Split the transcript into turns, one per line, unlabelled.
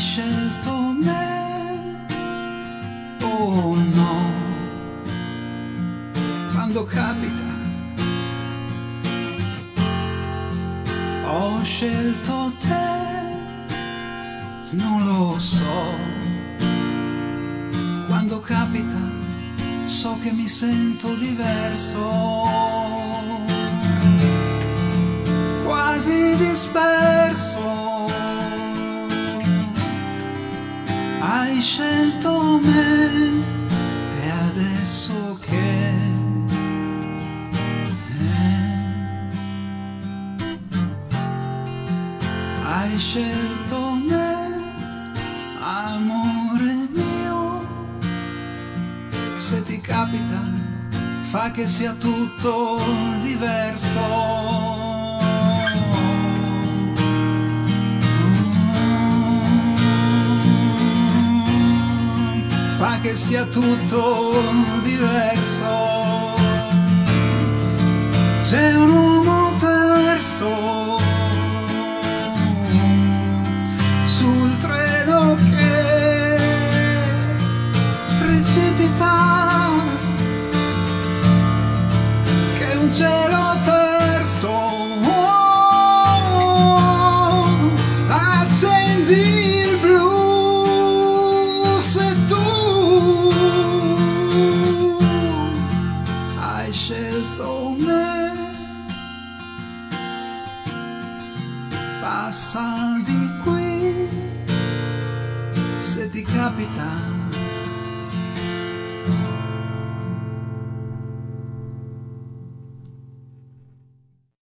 scelto me, oh no, quando capita ho scelto te, non lo so, quando capita so che mi sento diverso, quasi disperso. Hai scelto me e adesso che hai scelto me, amore mio, se ti capita fa che sia tutto diverso. Fa che sia tutto diverso. C'è un uomo perso sul treno che precipita, che è un cielo terzo. Accendi il blu se tu hai scelto me. Passa di qui se ti capita